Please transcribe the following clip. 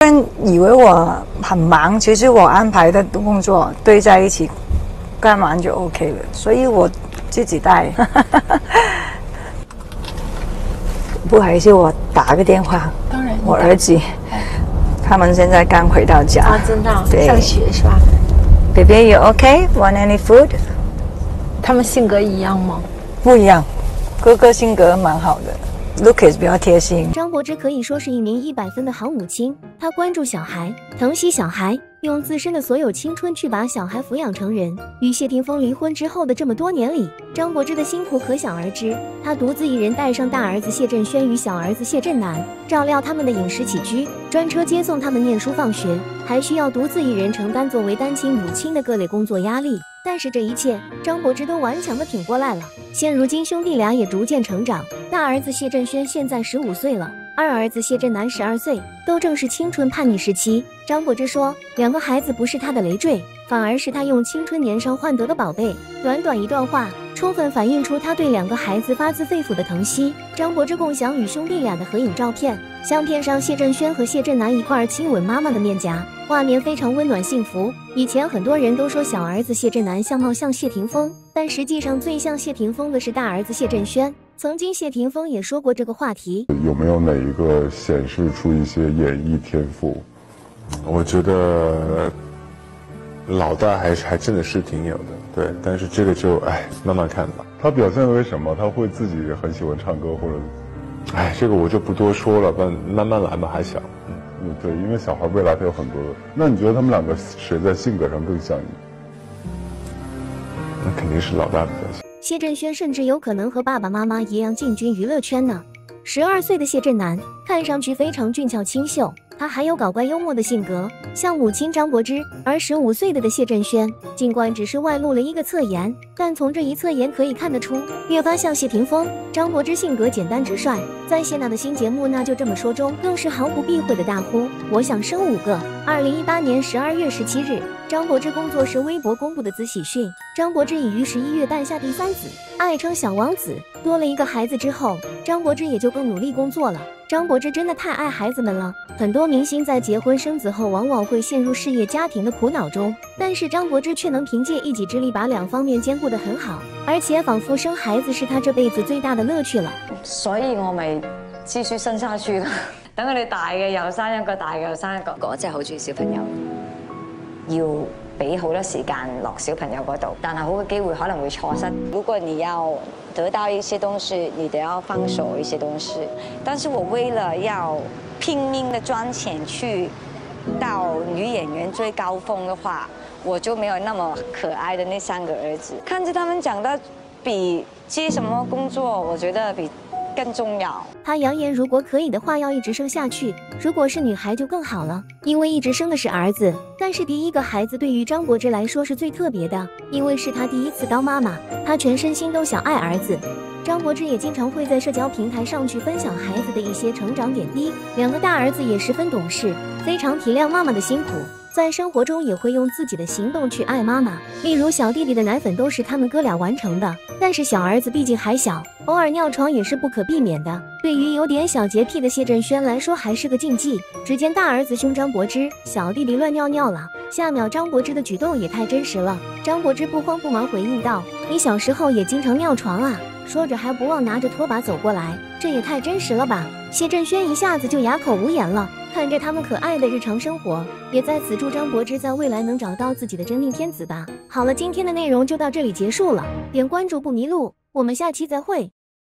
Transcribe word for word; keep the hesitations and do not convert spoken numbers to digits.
人以为我很忙，其实我安排的工作堆在一起，干完就 OK 了，所以我自己带。不好意思，我打个电话。 当然， 我儿子，他们现在刚回到家。 啊，真的、哦， 对， 上学是吧 ？Baby, you okay? Want any food? 他们性格一样吗？ 不一样，哥哥性格蛮好的 ，Lucas 比较贴心。 张柏芝可以说是一名一百分的好母亲，她关注小孩，疼惜小孩，用自身的所有青春去把小孩抚养成人。与谢霆锋离婚之后的这么多年里，张柏芝的辛苦可想而知。她独自一人带上大儿子谢震轩与小儿子谢震南，照料他们的饮食起居，专车接送他们念书放学，还需要独自一人承担作为单亲母亲的各类工作压力。但是这一切，张柏芝都顽强地挺过来了。现如今，兄弟俩也逐渐成长，大儿子谢震轩现在十五岁了，二儿子谢震南十二岁，都正是青春叛逆时期。张柏芝说，两个孩子不是她的累赘，反而是她用青春年少换得的宝贝。短短一段话，充分反映出她对两个孩子发自肺腑的疼惜。张柏芝共享与兄弟俩的合影照片，相片上谢震轩和谢震南一块儿亲吻妈妈的面颊，画面非常温暖幸福。以前很多人都说小儿子谢震南相貌像谢霆锋，但实际上最像谢霆锋的是大儿子谢震轩。曾经谢霆锋也说过这个话题， 有没有哪一个显示出一些演艺天赋？我觉得老大还是还真的是挺有的，对，但是这个就哎慢慢看吧。 他表现为什么？他会自己很喜欢唱歌，或者， 哎，这个我就不多说了，慢慢慢来吧，还小。 嗯，对，因为小孩未来他有很多的。那你觉得他们两个谁在性格上更像你？ 那肯定是老大比较像。 谢震轩甚至有可能和爸爸妈妈一样进军娱乐圈呢。十二岁的谢震南看上去非常俊俏清秀，他还有搞怪幽默的性格，像母亲张柏芝。而十五岁的的谢震轩，尽管只是外露了一个侧颜，但从这一侧颜可以看得出，越发像谢霆锋。张柏芝性格简单直率，在谢娜的新节目《那就这么说》中，更是毫不避讳的大呼：“我想生五个。”二零一八年十二月十七日，张柏芝工作室微博公布的子喜讯：张柏芝已于十一月诞下第三子，爱称小王子。多了一个孩子之后，张柏芝也就更努力工作了。张柏芝真的太爱孩子们了，很多明星在结婚生子后往往会陷入事业家庭的苦恼中，但是张柏芝却能凭借一己之力把两方面兼顾得很好，而且仿佛生孩子是她這輩子最大的樂趣了。 所以我咪知書生生書啦，等佢哋大嘅又生一個，大嘅又生一個。我真係好中意小朋友，要俾好多時間落小朋友嗰度，但係好嘅機會可能會錯失。如果你要得到一些東西，你得要放手一些東西。但是我為了要拼命的賺錢去到女演員最高峰的話，我就沒有那麼可愛的那三個兒子。看着他們長得比接什麼工作，我覺得比更重要。 他揚言，如果可以的話，要一直生下去。如果是女孩就更好了，因為一直生的是兒子。但是第一個孩子對於張柏芝來說是最特別的，因為是她第一次當媽媽，她全身心都想愛兒子。張柏芝也經常會在社交平台上去分享孩子的一些成長點滴。兩個大兒子也十分懂事，非常體諒媽媽的辛苦，在生活中也會用自己的行動去愛媽媽。例如小弟弟的奶粉都是他們哥倆完成的，但是小兒子畢竟還小，偶爾尿床也是不可避免的。對於有點小潔癖的謝震軒來說還是個禁忌。只見大兒子兇張柏芝，小弟弟亂尿尿了，下秒張柏芝的舉動也太真實了。張柏芝不慌不忙回應道：“你小時候也經常尿床啊？”說着還不忘拿着拖把走過來，這也太真實了吧。謝震軒一下子就啞口無言了，看着他們可愛的日常生活，也在此祝張柏芝在未來能找到自己的真命天子吧。好了，今天的內容就到這裡結束了，點關注不迷路，我們下期再會。